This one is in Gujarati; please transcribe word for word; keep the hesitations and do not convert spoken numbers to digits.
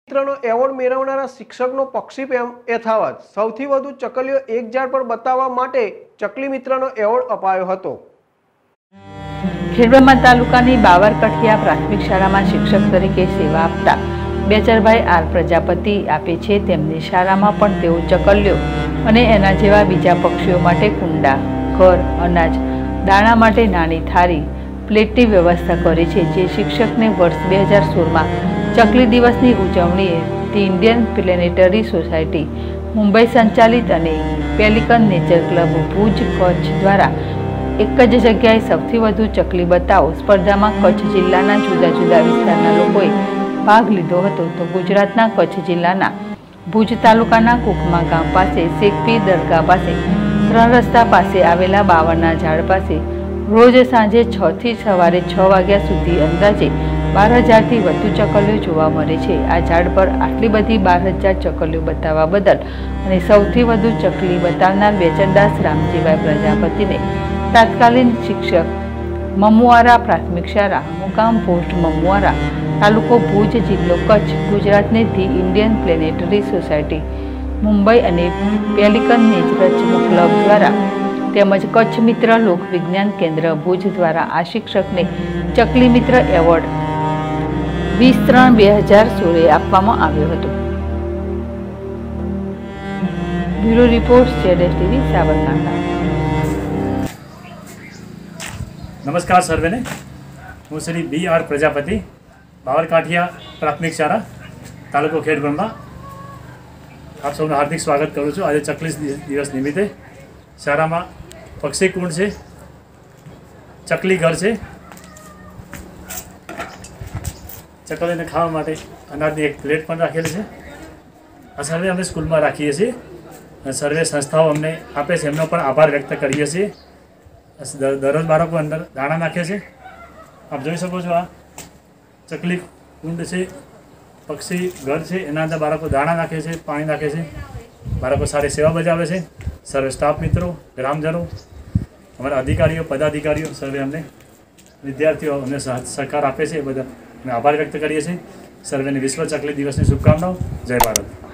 મિત્રનો એવોર્ડ મેળવનારા શિક્ષકનો પક્ષી પ્રેમ યથાવત સૌથી વધુ ચકલીઓ એક ઝાડ પર બતાવવા માટે ચકલી મિત્રનો એવોર્ડ અપાયો હતો। ખેડબ્રહ્મા તાલુકાની બાવરકઠિયા પ્રાથમિક શાળામાં શિક્ષક તરીકે સેવા આપતા બેચરભાઈ આર પ્રજાપતિ આપે છે। તેમની શાળામાં પણ તેઓ ચકલીઓ અને એના જેવા બીજા પક્ષીઓ માટે કુંડા, ઘર, અનાજ, દાણા માટે નાની થાળી, પ્લેટની વ્યવસ્થા કરી છે, જે શિક્ષકને વર્ષ બે હજાર સોળમાં ચકલી દિવસની ઉજવણીએ the Indian planetary society Mumbai સંચાલિત અને pelican nature club Bhuj Kutch દ્વારા એક જ જગ્યાએ સૌથી વધુ ચકલી બતાવો સ્પર્ધામાં કચ્છ જિલ્લાના જુદા જુદા વિસ્તારના લોકોએ ભાગ લીધો હતો। તો ગુજરાતના કચ્છ જિલ્લાના ભુજ તાલુકાના કુકમા ગામ પાસે શેખપીર દરગાહ પાસે ત્રણ રસ્તા પાસે આવેલા બાવળના ઝાડ પાસે રોજ સાંજે છ થી સવારે છ વાગ્યા સુધી અંદાજે બાર હજારથી વધુ ચકલીઓ જોવા મળે છે। આ ઝાડ પર આટલી બધી બાર હજાર ચકલીઓ બતાવવા બદલ અને સૌથી વધુ ચકલી બતાવનાર બેચરદાસ રામજીભાઈ પ્રજાપતિને તાત્કાલિક શિક્ષક મમુઆરા પ્રાથમિક શાળા મુકામ પોસ્ટ મમુઆરા તાલુકો ભુજ જિલ્લો કચ્છ ગુજરાતને the Indian planetary society Mumbai અને પેલિકન નેચર ક્લબ દ્વારા તેમજ કચ્છ મિત્ર લોક વિજ્ઞાન કેન્દ્ર ભુજ દ્વારા આ શિક્ષકને ચકલી મિત્ર એવોર્ડ વીસ ત્રણ બે હજાર સોળે આપવામાં આવ્યો હતો। બ્યુરો રિપોર્ટ જેડેશ ટીવી સાબરકાંઠા। नमस्कार सर्वे ने हूँ श्री बी आर प्रजापति बावरकाठिया प्राथमिक शाला तालुको खेड़ब्रह्मा आप सबने हार्दिक स्वागत करूँ छूँ। आज चकली दिवस निमित्ते शाला में पक्षी कूंड से चकली घर से चकली ने खावा माटे अनाजनी एक प्लेट पण राखेली है। आ सर्वे अमे स्कूल में राखीए छीए। सर्वे संस्थाओं अमने आपे छे एमनो पण आभार व्यक्त करीए छीए। दररोज बाळको अंदर दाणा नाखे छे। आप जोई शको छो आ चकली कूंड छे, पक्षी घर छे, एना अंदर बाळको दाणा नाखे छे, पाणी नाखे छे, बाळको सारी सेवा बजावे छे। सर्वे स्टाफ मित्रों, ग्रामजनों, अमरा अधिकारीओ, पदाधिकारीओ सर्वे अमने विद्यार्थीओ अमने सहकार आपे छे। ए बदल अमे आभार व्यक्त करीए छीए। सर्वेने विश्व चकली दिवसनी शुभकामनाओं। जय भारत।